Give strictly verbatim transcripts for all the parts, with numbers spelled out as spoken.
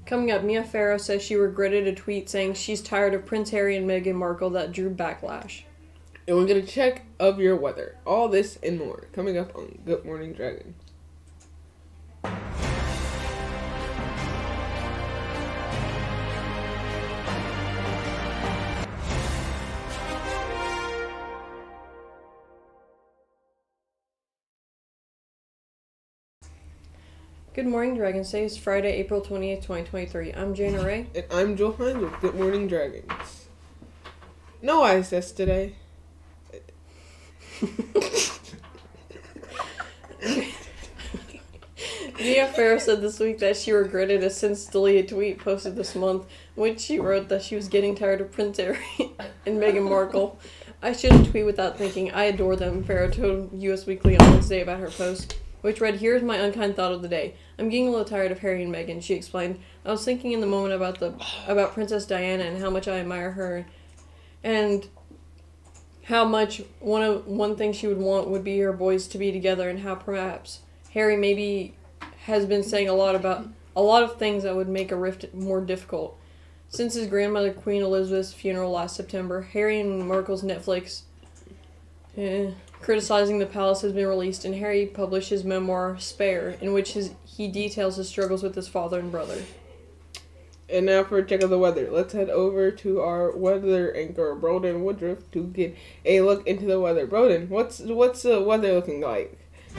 Coming up, Mia Farrow says she regretted a tweet saying she's tired of Prince Harry and Meghan Markle that drew backlash. And we're going to check of your weather. All this and more coming up on Good Morning Dragon. Good morning, Dragons. Today is Friday, April twentieth, twenty twenty-three. I'm Jane Ray. And I'm Joel Hines with Good Morning Dragons. No I S S today. Mia Farrow said this week that she regretted a since deleted tweet posted this month, in which she wrote that she was getting tired of Prince Harry and Meghan Markle. I shouldn't tweet without thinking. I adore them, Farrow told U S Weekly on Wednesday about her post, which read, "Here's my unkind thought of the day. I'm getting a little tired of Harry and Meghan," she explained. "I was thinking in the moment about the about Princess Diana and how much I admire her, and how much one of one thing she would want would be her boys to be together, and how perhaps Harry maybe has been saying a lot about a lot of things that would make a rift more difficult. Since his grandmother Queen Elizabeth's funeral last September, Harry and Markle's Netflix eh, criticizing the palace has been released, and Harry published his memoir Spare, in which his he details his struggles with his father and brother." And now for a check of the weather. Let's head over to our weather anchor, Broden Woodruff, to get a look into the weather. Broden, what's what's the weather looking like?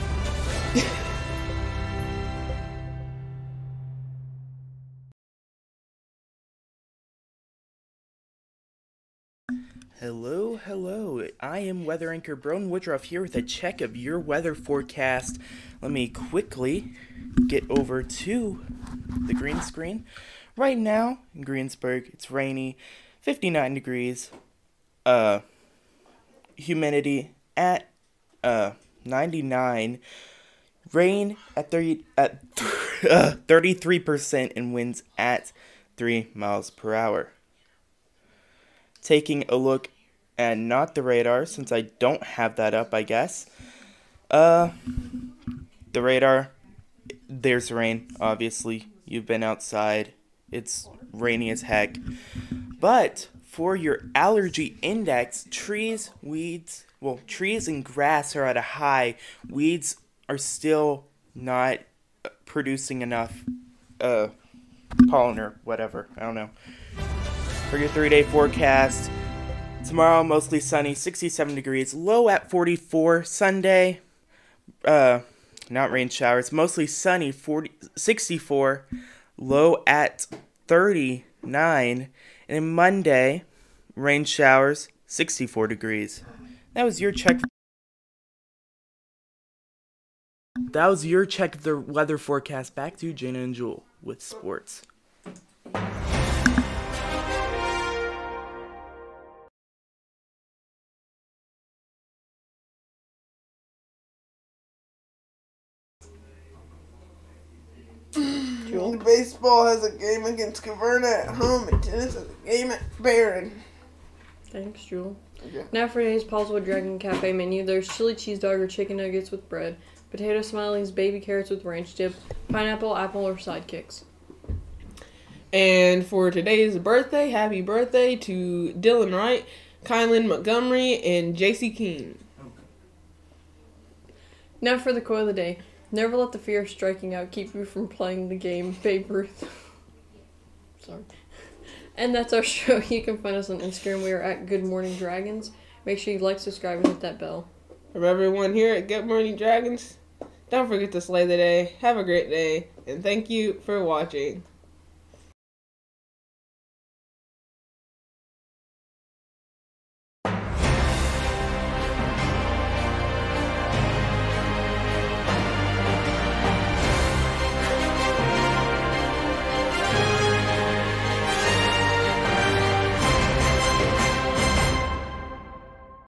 Hello, hello. I am weather anchor Broden Woodruff here with a check of your weather forecast. Let me quickly get over to the green screen. Right now in Greensburg, it's rainy, fifty-nine degrees, uh, humidity at uh ninety-nine, rain at thirty at uh, thirty-three percent, and winds at three miles per hour. Taking a look at not the radar, since I don't have that up, I guess. Uh, the radar, there's rain, obviously. You've been outside. It's rainy as heck. But for your allergy index, trees, weeds, well, trees and grass are at a high. Weeds are still not producing enough uh, pollen or whatever. I don't know. For your three-day forecast, tomorrow mostly sunny, sixty-seven degrees, low at forty-four. Sunday, uh, not rain showers, mostly sunny, forty, sixty-four, low at thirty-nine. And then Monday, rain showers, sixty-four degrees. That was your check. That was your check of the weather forecast. Back to Jana and Jewel with sports. Jewel? Baseball has a game against Caverna at home, and tennis has a game at Barron. Thanks, Jewel. Okay. Now for today's Paulswood Dragon Cafe menu. There's chili cheese dog or chicken nuggets with bread, potato smileys, baby carrots with ranch dip, pineapple, apple, or sidekicks. And for today's birthday, happy birthday to Dylan Wright, Kylan Montgomery, and J C Keene. Now for the quote of the day. Never let the fear of striking out keep you from playing the game, Babe Ruth. Sorry. And that's our show. You can find us on Instagram. We are at Good Morning Dragons. Make sure you like, subscribe, and hit that bell. From everyone here at Good Morning Dragons, don't forget to slay the day. Have a great day, and thank you for watching.